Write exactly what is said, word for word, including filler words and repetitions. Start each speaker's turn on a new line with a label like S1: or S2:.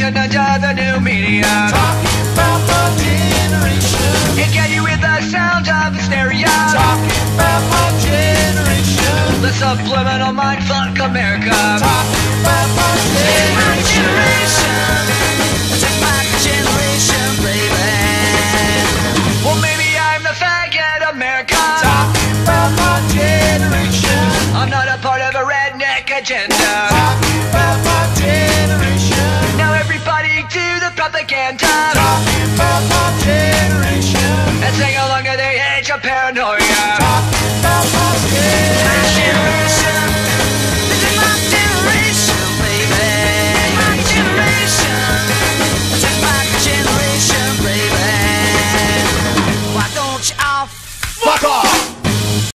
S1: generation under the new media.
S2: Talking about my generation.
S1: It get you with the sound of hysteria.
S2: Talking about my generation.
S1: The subliminal mindfuck America.
S2: Talking about my generation.
S1: Take my generation, baby. Well, maybe I'm the faggot America.
S2: Talking about my generation.
S1: I'm not a part of a redneck agenda.
S2: Talking about my generation.
S1: Now everybody do the propaganda.
S2: Talking about my generation.
S1: And sing along to the age of paranoia.
S2: Talking about my generation.
S1: This is my generation, baby. My generation. This is my generation, baby. Why don't you all
S2: Fuck off!